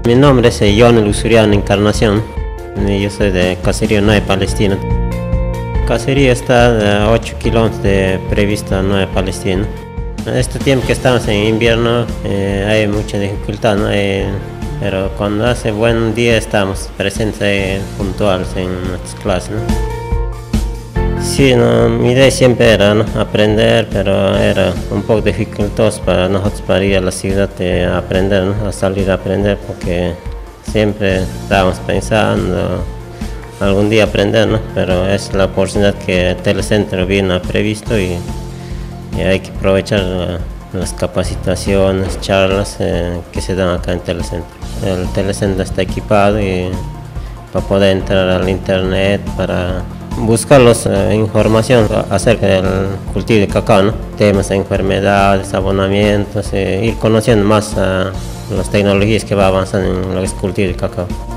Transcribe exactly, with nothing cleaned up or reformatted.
Mi nombre es John Lusuriano Encarnación y yo soy de Caserío Nueva Palestina. Caserío está a ocho kilómetros de prevista Nueva Palestina. Este tiempo que estamos en invierno eh, hay mucha dificultad, ¿no? Eh, pero cuando hace buen día estamos presentes eh, puntuales en nuestras clases, ¿no? Sí, no, mi idea siempre era, ¿no?, aprender, pero era un poco dificultoso para nosotros para ir a la ciudad a aprender, ¿no?, a salir a aprender, porque siempre estábamos pensando algún día aprender, ¿no? Pero es la oportunidad que el Telecentro viene ha previsto y, y hay que aprovechar la, las capacitaciones, charlas eh, que se dan acá en Telecentro. El Telecentro está equipado y para poder entrar al internet, para buscar los, eh, información acerca del cultivo de cacao, ¿no?, temas de enfermedades, abonamientos, eh, ir conociendo más uh, las tecnologías que va avanzando en lo que es cultivo de cacao.